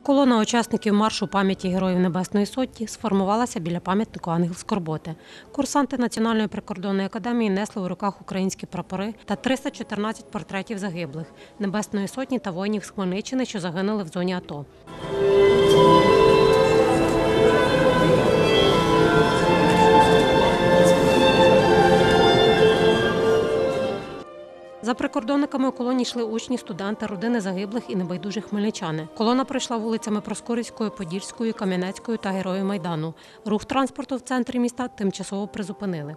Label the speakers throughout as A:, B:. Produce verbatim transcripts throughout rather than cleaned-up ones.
A: Колона учасників маршу пам'яті Героїв Небесної Сотні сформувалася біля пам'ятнику «Ангел Скорботи». Курсанти Національної прикордонної академії несли у руках українські прапори та триста чотирнадцять портретів загиблих Небесної Сотні та воїнів з Хмельниччини, що загинули в зоні АТО. За прикордонниками у колоні йшли учні, студенти, родини загиблих і небайдужі хмельничани. Колона пройшла вулицями Проскурівською, Подільською, Кам'янецькою та Героїв Майдану. Рух транспорту в центрі міста тимчасово призупинили.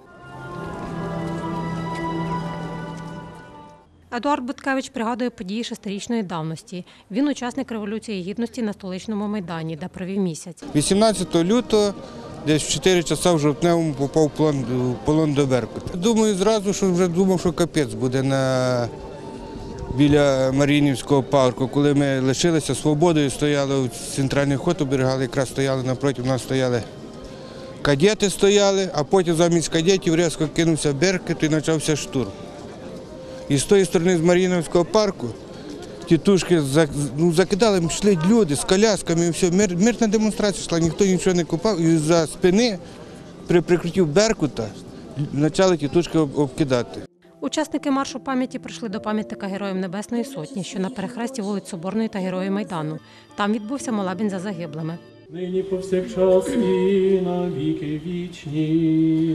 A: Едуард Буткевич пригадує події шестирічної давності. Він учасник Революції Гідності на Столичному Майдані, де провів місяць.
B: вісімнадцятого лютого десь в чотири часа в Жовтневому попав в полон до Беркута. Думаю зразу, що вже думав, що капець буде на... біля Маріїнівського парку. Коли ми лишилися свободою, стояли в центральний ход, оберігали, якраз стояли напроти, нас стояли кадети стояли, а потім замість кадетів різко кинувся Беркут і почався штурм. І з тої сторони, з Маріїнівського парку, тітушки ну, закидали, йшли люди з колясками, і все. Мир, мирна демонстрація йшла, ніхто нічого не купав. І за спини, при прикритті Беркута, почали тітушки обкидати.
A: Учасники маршу пам'яті прийшли до пам'ятника Героїв Небесної Сотні, що на перехресті вулиць Соборної та Героїв Майдану. Там відбувся молебень за загиблими.
C: Нині повсякчас і на віки вічні.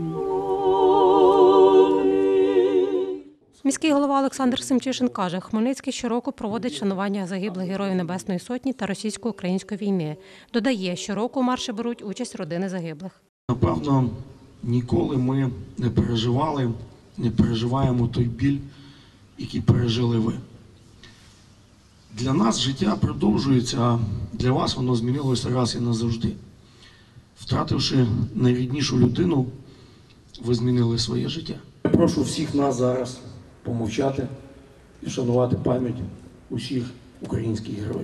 A: Міський голова Олександр Семчишин каже, Хмельницький щороку проводить шанування загиблих Героїв Небесної Сотні та російсько-української війни. Додає, щороку у марші беруть участь родини загиблих.
D: Напевно, ніколи ми не переживали, не переживаємо той біль, який пережили ви. Для нас життя продовжується, а для вас воно змінилося раз і назавжди. Втративши найріднішу людину, ви змінили своє життя. Я прошу всіх нас зараз помовчати і шанувати пам'ять усіх українських героїв.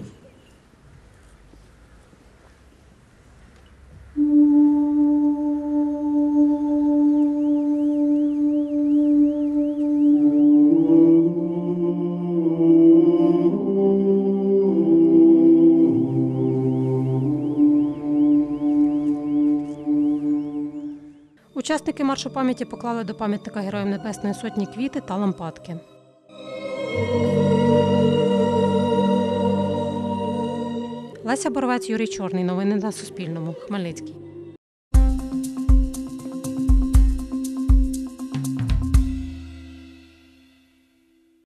A: Учасники маршу пам'яті поклали до пам'ятника Героїв Небесної Сотні квіти та лампадки. Леся Боровець, Юрій Чорний. Новини на Суспільному. Хмельницький.